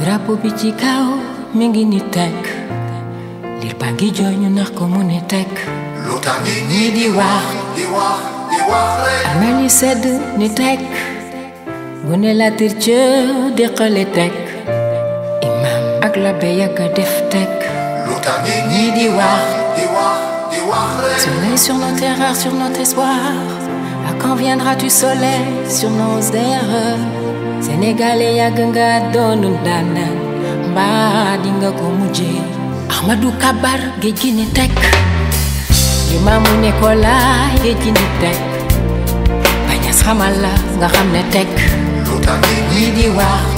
drapeau bi ci kaw mi ngi ni tek liir baa ngi jooy ñu nax ko mu ne tek lu tax nit ñi di wax rek amel yi sedd ni tek bu ne la tir ca déqale tek imam ak la be yàgg a def tek lu tax nit ñi di wax rek soleil sur notre erreur, sur notre espoir. À quand viendra du soleil sur nos erreurs? Sénégalais yàgg nga doonu ndaanaan mbaa di nga ko mujjee. Ahmadou Kabar géej gi ni tek Limaamu Nicolas géej gi ni tek Bañas xamal la nga xam ne tek lu tax nit ñi di wax